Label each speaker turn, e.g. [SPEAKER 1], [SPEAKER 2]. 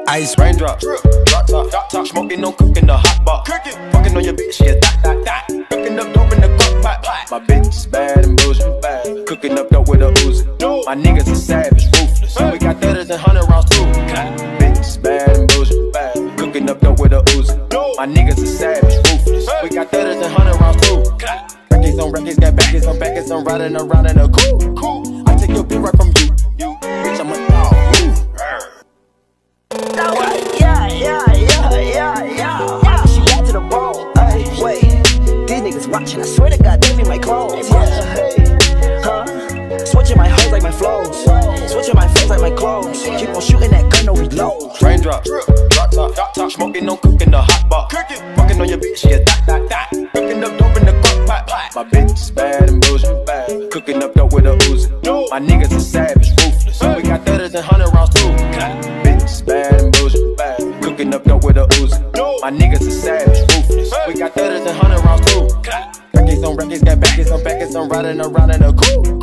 [SPEAKER 1] Ice raindrop, drop top, smoking, no cooking, the hot pot. Fucking on your bitch, yeah, that. Cooking up dope in the crock pot. My bitch is bad and bullshit, bad. Cooking up dope with a Uzi. My niggas are savage, ruthless. We got 30s and 100 rounds too. Bitch is bad and bullshit, bad. Cooking up dope with a Uzi. My niggas are savage, ruthless. We got 30s and 100 rounds too. Records on records, got backers on backers. I'm riding around in a coupe. I take your bitch right from you. Bitch, I'm a dog.
[SPEAKER 2] Yeah. She back to the bone. Wait, these niggas watching. I swear to God, they be my clothes. Switching my hoes like my flows. Switching my face like my clothes. Keep on shooting that gun, no reload.
[SPEAKER 1] Raindrop, drop top, smoking, no cooking, the hot pot. Fucking on your bitch, yeah, that. Cooking up dope in the crock pot. My bitch is bad and bullshit, bad. Cooking up dope with a Uzi. My niggas are savage, ruthless. We got 30s and 100 rounds too. Bitch is bad and bullshit, bad. Cooking up dope with a Uzi. My niggas are savage, ruthless. We got 30s and 100 rounds too. Records on records, got backers on backers. I'm riding around in a coupe.